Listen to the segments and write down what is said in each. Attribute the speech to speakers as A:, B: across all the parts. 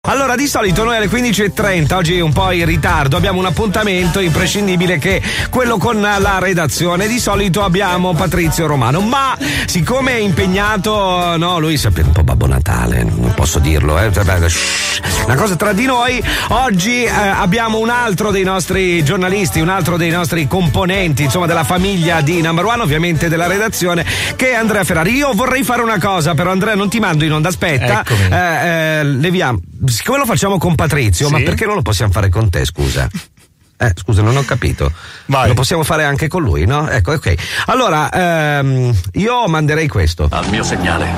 A: Allora, di solito noi alle 15:30, oggi un po' in ritardo, abbiamo un appuntamento imprescindibile che è quello con la redazione. Di solito abbiamo Patrizio Romano, ma siccome è impegnato, no, lui sapete un po' Babbo Natale, non posso dirlo, una cosa tra di noi. Oggi abbiamo un altro dei nostri giornalisti, un altro dei nostri componenti, insomma, della famiglia di Number One, ovviamente della redazione, che è Andrea Ferrari. Io vorrei fare una cosa, però Andrea non ti mando in onda, aspetta, leviamo. Siccome lo facciamo con Patrizio, sì? Ma perché non lo possiamo fare con te, scusa? Scusa, non ho capito. Vai. Lo possiamo fare anche con lui, no? Ecco, ok. Allora, io manderei questo.
B: Al mio segnale.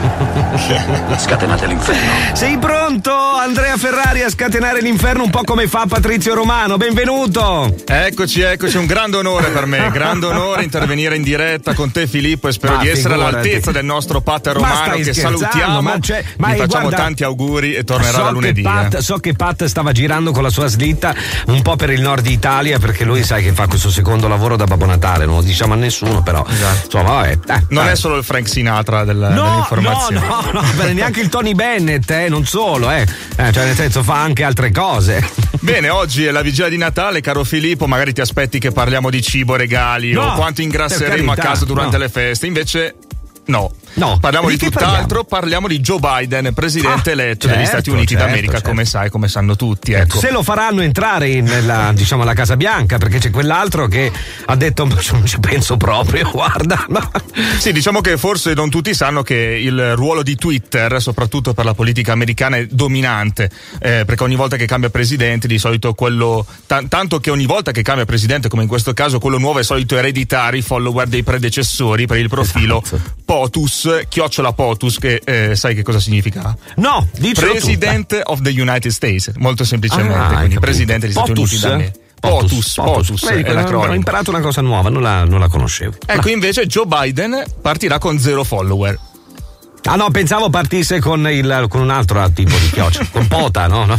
B: Scatenate l'inferno.
A: Sei pronto, Andrea Ferrari, a scatenare l'inferno un po' come fa Patrizio Romano? Benvenuto.
C: Eccoci, un grande onore per me, grande onore intervenire in diretta con te, Filippo, e spero di essere all'altezza del nostro Pater Romano, che salutiamo. Gli facciamo tanti auguri e tornerà da lunedì.
A: So che Pat stava girando con la sua slitta un po' per il nord Italia, perché lui sai che fa questo secondo lavoro da Babbo Natale, non lo diciamo a nessuno, però esatto. Insomma, vabbè.
C: Non è solo il Frank Sinatra dell'informazione.
A: No, neanche il Tony Bennett, non solo, cioè nel senso fa anche altre cose.
C: Bene, oggi è la vigilia di Natale, caro Filippo, magari ti aspetti che parliamo di cibo, regali o quanto ingrasseremo a casa durante le feste, invece no. Parliamo di tutt'altro, parliamo di Joe Biden, presidente eletto degli Stati Uniti d'America, come sai, come sanno tutti. Ecco.
A: Se lo faranno entrare nella, diciamo, la Casa Bianca, perché c'è quell'altro che ha detto non ci penso proprio, guarda. No.
C: Sì, diciamo che forse non tutti sanno che il ruolo di Twitter, soprattutto per la politica americana, è dominante, perché ogni volta che cambia presidente, di solito quello, tanto che ogni volta che cambia presidente, come in questo caso, quello nuovo è solito ereditare i follower dei predecessori per il profilo POTUS, @POTUS, che sai che cosa significa?
A: No, dicelo
C: President of the United States, molto semplicemente, quindi presidente degli Stati Uniti d'America. POTUS.
A: È l'acronimo. Ho imparato una cosa nuova, non la conoscevo.
C: Ecco, invece Joe Biden partirà con 0 follower.
A: Ah no, pensavo partisse con un altro tipo di chioccia, con Pota, no?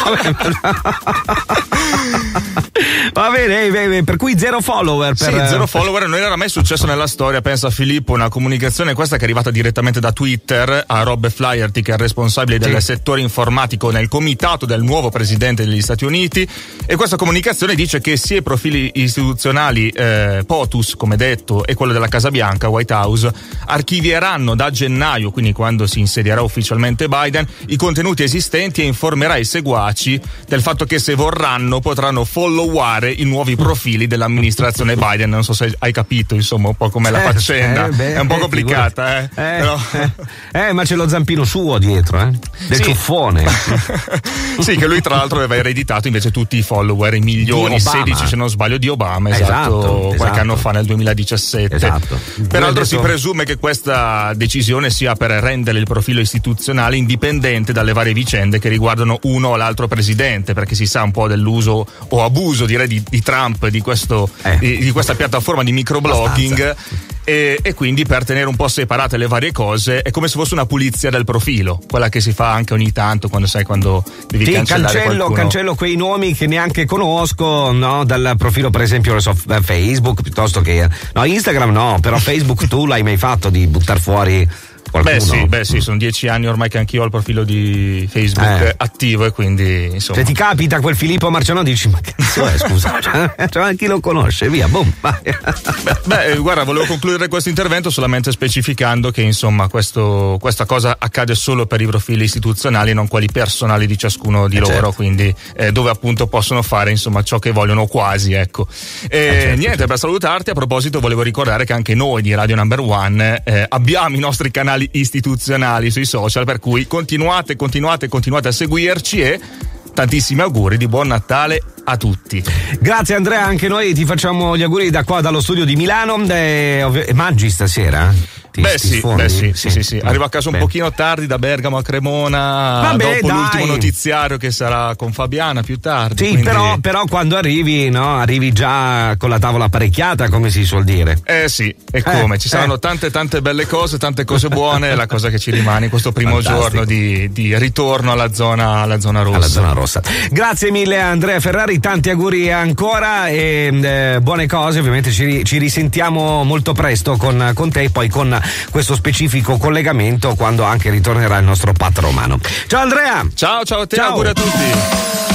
A: Va bene, per cui 0 follower.
C: Sì, 0 follower, non era mai successo nella storia, pensa Filippo, una comunicazione questa che è arrivata direttamente da Twitter a Rob Flaherty, che è il responsabile del settore informatico nel comitato del nuovo presidente degli Stati Uniti, e questa comunicazione dice che sia i profili istituzionali POTUS, come detto, e quello della Casa Bianca, White House, archivieranno da gennaio, quindi quando si insedierà ufficialmente Biden, i contenuti esistenti, e informerà i seguaci del fatto che, se vorranno, potranno followare i nuovi profili dell'amministrazione Biden. Non so se hai capito, insomma, un po' com'è la faccenda. È un po' complicata, però...
A: ma c'è lo zampino suo dietro, del ciuffone.
C: Sì, che lui tra l'altro aveva ereditato invece tutti i follower, i milioni, 16 se non sbaglio, di Obama, esatto. Qualche anno fa, nel 2017.
A: Esatto.
C: Peraltro si presume che questa decisione sia per rendere il profilo istituzionale indipendente dalle varie vicende che riguardano uno o l'altro presidente, perché si sa un po' dell'uso o abuso, direi, di Trump di questa piattaforma di microblogging, e quindi per tenere un po' separate le varie cose è come se fosse una pulizia del profilo, quella che si fa anche ogni tanto quando devi cancellare qualcuno.
A: Cancello quei nomi che neanche conosco, no, dal profilo, per esempio Facebook, piuttosto che Instagram no, però Facebook tu l'hai mai fatto di buttar fuori qualcuno?
C: Beh sì, sono 10 anni ormai che anch'io ho il profilo di Facebook attivo, e quindi insomma.
A: Se ti capita quel Filippo Marciano, dici ma che cazzo è, scusa, cioè, chi lo conosce, via, boom.
C: Guarda, volevo concludere questo intervento solamente specificando che insomma questa cosa accade solo per i profili istituzionali, non quelli personali di ciascuno di loro, certo. Quindi dove appunto possono fare insomma ciò che vogliono, quasi, ecco. Niente, per salutarti, a proposito volevo ricordare che anche noi di Radio Number One abbiamo i nostri canali istituzionali sui social, per cui continuate a seguirci, e tantissimi auguri di buon Natale a tutti.
A: Grazie Andrea, anche noi ti facciamo gli auguri da qua, dallo studio di Milano. Mangi stasera?
C: Sì. Arrivo a casa un pochino tardi da Bergamo a Cremona, dopo l'ultimo notiziario che sarà con Fabiana più tardi.
A: Sì, quindi... però quando arrivi già con la tavola apparecchiata, come si suol dire.
C: Sì, e come ci saranno tante belle cose, tante cose buone, la cosa che ci rimane in questo primo giorno di ritorno alla zona rossa.
A: Alla zona rossa. Grazie mille Andrea Ferrari, tanti auguri ancora e buone cose, ovviamente ci risentiamo molto presto con te, e poi con questo specifico collegamento quando anche ritornerà il nostro Pat Romano. Ciao Andrea!
C: Ciao a te,
A: ciao.
C: auguri a tutti!